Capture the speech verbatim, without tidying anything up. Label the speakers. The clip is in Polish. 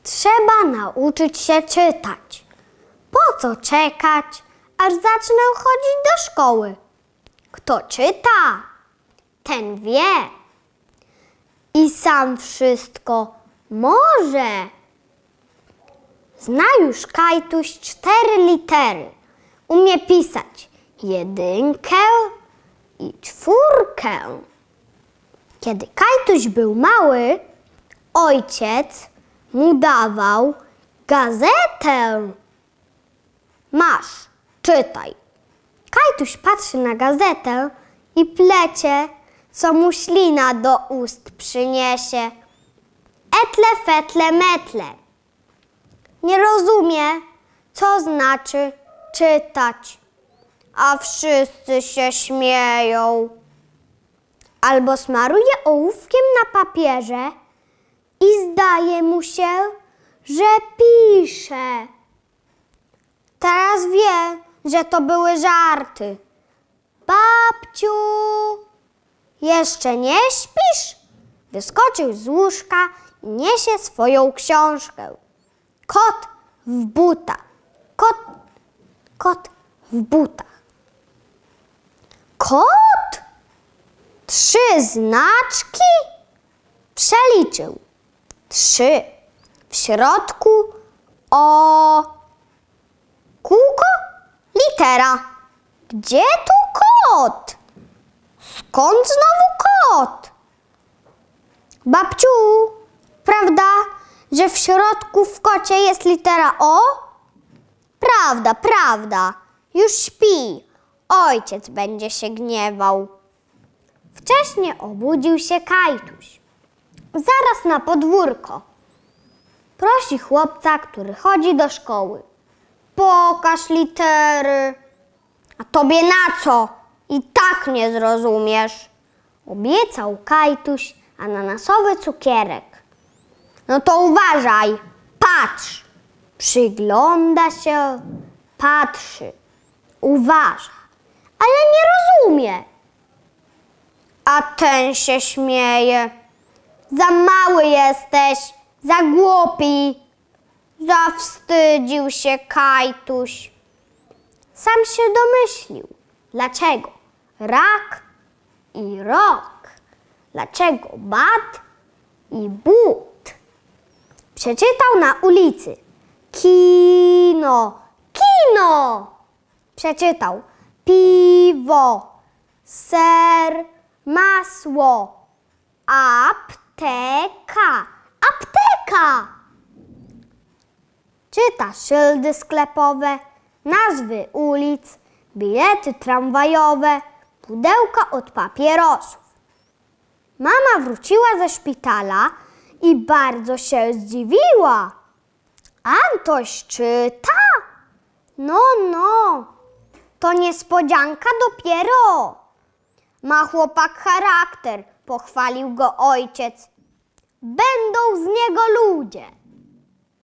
Speaker 1: Trzeba nauczyć się czytać. Po co czekać, aż zacznę chodzić do szkoły? Kto czyta, ten wie i sam wszystko może. Zna już Kajtuś cztery litery. Umie pisać jedynkę i czwórkę. Kiedy Kajtuś był mały, ojciec mu dawał gazetę. Masz, czytaj. Kajtuś patrzy na gazetę i plecie, co mu ślina do ust przyniesie. Etle, fetle, metle. Nie rozumie, co znaczy czytać, a wszyscy się śmieją. Albo smaruje ołówkiem na papierze i zdaje mu się, że pisze. Teraz wie, że to były żarty. Babciu, jeszcze nie śpisz? Wyskoczył z łóżka i niesie swoją książkę. Kot w butach. Kot, kot w butach. Kot? Trzy znaczki? Przeliczył. Trzy. W środku o... Kółko? Litera. Gdzie tu kot? Skąd znowu kot? Babciu, prawda, że w środku w kocie jest litera O? Prawda, prawda. Już śpi. Ojciec będzie się gniewał. Wcześnie obudził się Kajtuś. Zaraz na podwórko. Prosi chłopca, który chodzi do szkoły. Pokaż litery. A tobie na co? I tak nie zrozumiesz. Obiecał Kajtuś ananasowy cukierek. No to uważaj, patrz. Przygląda się, patrzy, uważa, ale nie rozumie. A ten się śmieje. Za mały jesteś, za głupi. Zawstydził się Kajtuś. Sam się domyślił. Dlaczego rak i rok? Dlaczego bat i but? Przeczytał na ulicy. Kino, kino. Przeczytał piwo, ser, masło, apteka, apteka. Czyta szyldy sklepowe, nazwy ulic, bilety tramwajowe, pudełka od papierosów. Mama wróciła ze szpitala i bardzo się zdziwiła. Antoś czyta? No, no, to niespodzianka dopiero. Ma chłopak charakter, pochwalił go ojciec. Będą z niego ludzie.